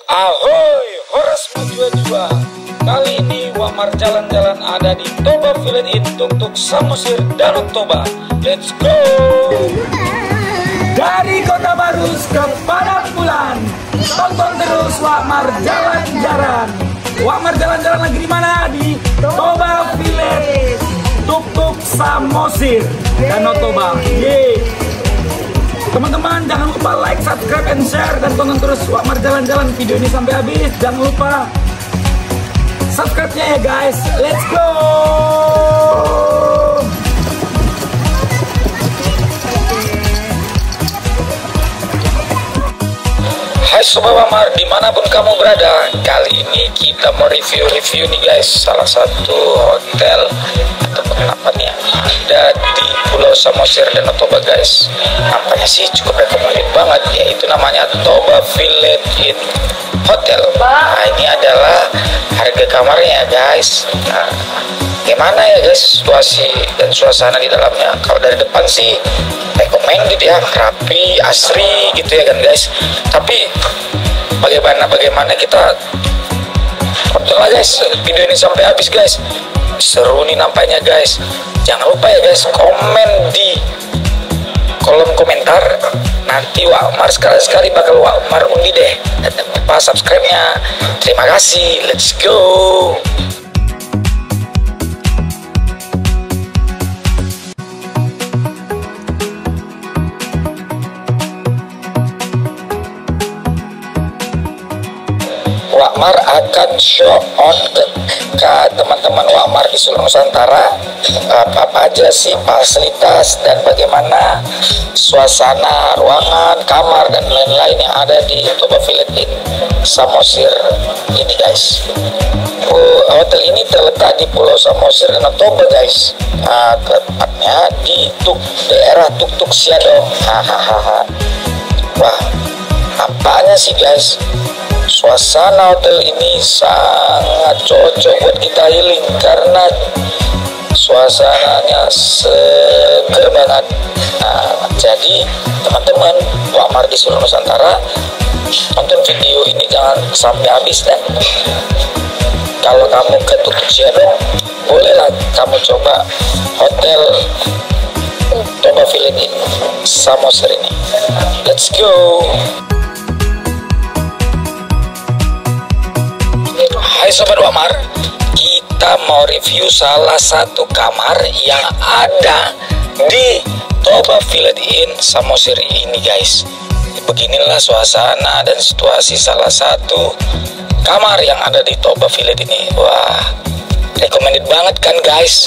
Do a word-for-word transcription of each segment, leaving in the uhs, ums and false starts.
Ahoy, horas jua-jua. Kali ini Wamar jalan-jalan ada di Toba Village in Tuk-Tuk Samosir, Danau Toba. Let's go! Dari Kota Barus ke Padang Bulan, tonton terus Wamar jalan-jalan. Wamar jalan-jalan lagi di mana? Di Toba Village, Tuk-Tuk Samosir, Danau Toba. Yeay! Teman-teman jangan lupa like, subscribe, and share, dan tonton terus Wamar jalan-jalan video ini sampai habis. Jangan lupa subscribe-nya ya guys. Let's go. Hai Sobat Wamar, dimanapun kamu berada, kali ini kita mau review-review nih guys, salah satu hotel atau penginapan yang ada di Pulau Samosir Danau Toba guys. Nampaknya sih cukup recommended banget, yaitu namanya Toba Village Inn Hotel. Nah ini adalah harga kamarnya ya guys. Nah gimana ya guys situasi dan suasana di dalamnya? Kalau dari depan sih recommended ya, rapi, asri gitu ya kan guys. Tapi bagaimana bagaimana kita tontonlah guys video ini sampai habis guys. Seru nih nampaknya guys. Jangan lupa ya guys komen di kolom komentar. Nanti Wamar sekali-sekali bakal Wamar undi deh. Dan jangan lupa subscribe-nya. Terima kasih. Let's go. Wamar akan show on ke, ke teman-teman Wamar di seluruh Nusantara apa-apa aja sih fasilitas dan bagaimana suasana ruangan, kamar, dan lain-lain yang ada di Toba Village Inn Samosir ini guys. Hotel ini terletak di Pulau Samosir Danau Toba guys. Nah, tepatnya di Tuk, daerah Tuk-Tuk Siadong. Hahaha. Wah, nampaknya sih guys suasana hotel ini sangat cocok buat kita healing karena suasananya seger banget. Nah, jadi teman-teman Wamar di seluruh Nusantara, tonton video ini jangan sampai habis. Dan kalau kamu ke Tuk-Tuk Siadong, bolehlah kamu coba hotel Toba Village Inn Samosir ini. Let's go. Hai Sobat Wamar, kita mau review salah satu kamar yang ada di Toba Village Inn Samosir ini guys. Beginilah suasana dan situasi salah satu kamar yang ada di Toba Village ini. Wah, recommended banget kan guys.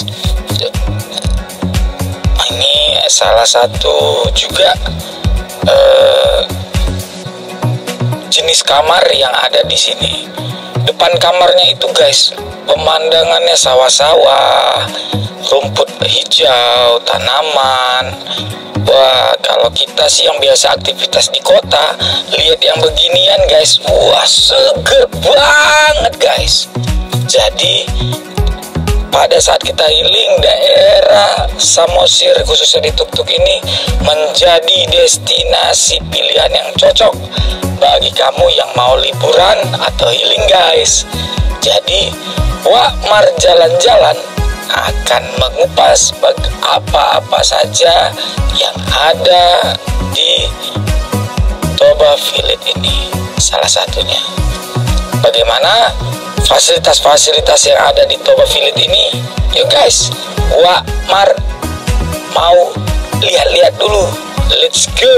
Ini salah satu juga uh, jenis kamar yang ada di sini. Depan kamarnya itu guys, pemandangannya sawah-sawah, rumput hijau, tanaman. Wah, kalau kita sih yang biasa aktivitas di kota, lihat yang beginian guys, wah seger banget guys. Jadi pada saat kita healing, daerah Samosir khususnya di Tuk-Tuk ini menjadi destinasi pilihan yang cocok bagi kamu yang mau liburan atau healing guys. Jadi Wamar jalan-jalan akan mengupas apa-apa saja yang ada di Toba Village ini, salah satunya. Bagaimana fasilitas-fasilitas yang ada di Toba Village ini? Yuk guys, Wamar mau lihat-lihat dulu. Let's go.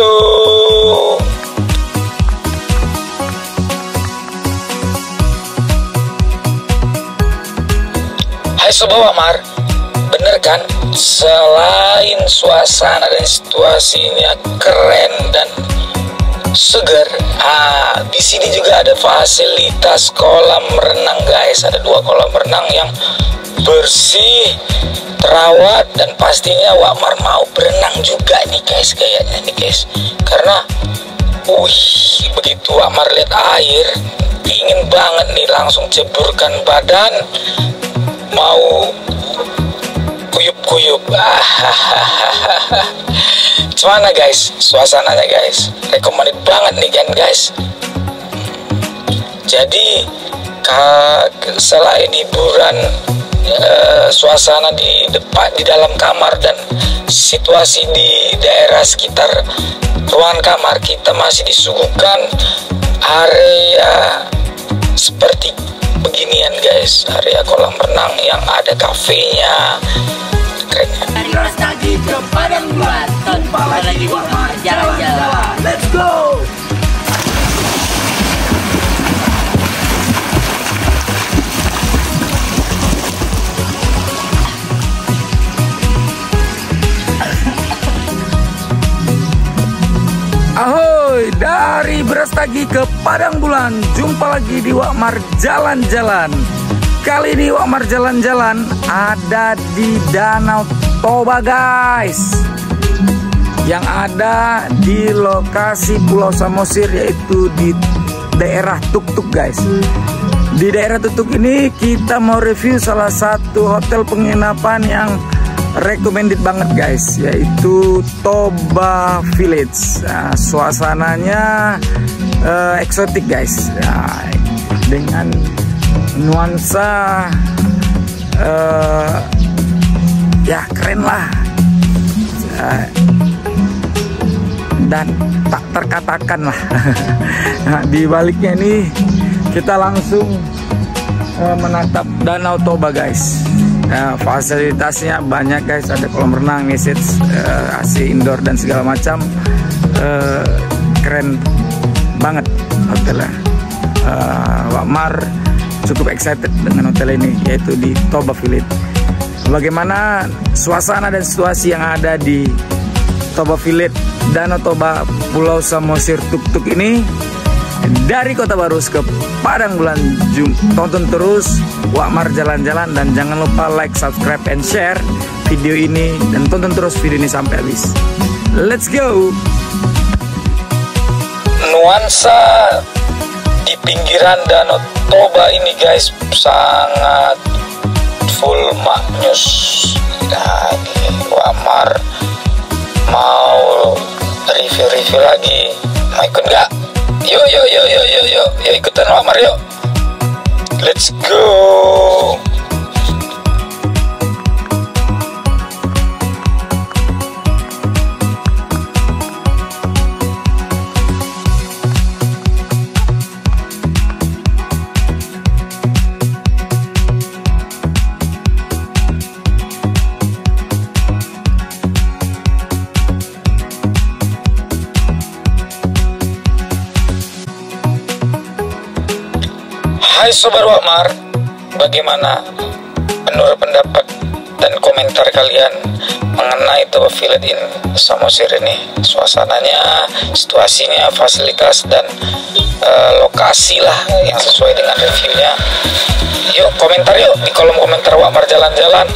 Hai Sobat Wamar, bener kan? Selain suasana dan situasinya keren dan seger, ah di sini juga ada fasilitas kolam renang guys. Ada dua kolam renang yang bersih, terawat, dan pastinya Wamar mau berenang juga nih guys, kayaknya nih guys. Karena, wih, begitu Wamar lihat air, ingin banget nih langsung ceburkan badan, mau kuyup-kuyup. Gimana guys suasananya guys? Recommended banget nih kan guys. Jadi ka- selain hiburan, eh, suasana di depan di dalam kamar dan situasi di daerah sekitar ruangan kamar, kita masih disuguhkan area seperti beginian guys, area kolam renang yang ada kafenya. Keren. Dari Brastagi ke Padang Bulan, tanpa lagi jalan-jalan. Let's go. Ahoy, dari Brastagi ke Padang Bulan, jumpa lagi di Wakmar Jalan-Jalan. Kali ini Wakmar Jalan-Jalan ada di Danau Toba guys, yang ada di lokasi Pulau Samosir, yaitu di daerah Tuk-Tuk guys. Di daerah Tuk-Tuk ini kita mau review salah satu hotel penginapan yang recommended banget guys, yaitu Toba Village. Nah, suasananya uh, eksotik guys, nah, dengan nuansa uh, ya keren lah, uh, dan tak terkatakan lah. Nah, di baliknya ini kita langsung uh, menatap Danau Toba guys. Nah, fasilitasnya banyak guys, ada kolam renang, message, uh, A C indoor dan segala macam. Uh, keren banget hotelnya. Uh, Wakmar cukup excited dengan hotel ini, yaitu di Toba Village. Bagaimana suasana dan situasi yang ada di Toba Village, Danau Toba, Pulau Samosir, Tuk-Tuk ini dari Kota Baru ke Padang Bulan. Jum, tonton terus Wakmar Jalan-Jalan dan jangan lupa like, subscribe, and share video ini, dan tonton terus video ini sampai habis. Let's go. Nuansa di pinggiran Danau Toba ini guys sangat full maknyus. Nah, Wakmar mau review-review lagi, mau ikut nggak? Yuk, yuk, yuk, yuk, yuk, yuk, yuk ikutan Wakmar yuk. Let's go. Hai Sobat Wakmar, bagaimana menurut pendapat dan komentar kalian mengenai Toba Village in Samosir ini? Suasananya, situasinya, fasilitas, dan uh, lokasi lah yang sesuai dengan reviewnya. Yuk komentar yuk di kolom komentar Wakmar Jalan-Jalan.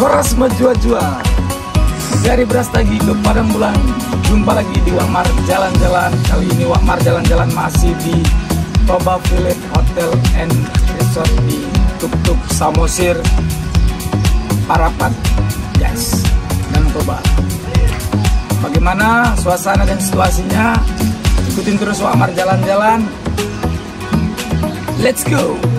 Horas Majua-Jua. Dari Brastagi ke Padang Bulan. Jumpa lagi di Wakmar Jalan-Jalan. Kali ini Wakmar Jalan-Jalan masih di Toba Village Hotel and Resort di Tuk-Tuk Samosir, Parapat, guys, dan Toba. Bagaimana suasana dan situasinya? Ikutin terus Wakmar Jalan-Jalan. Let's go.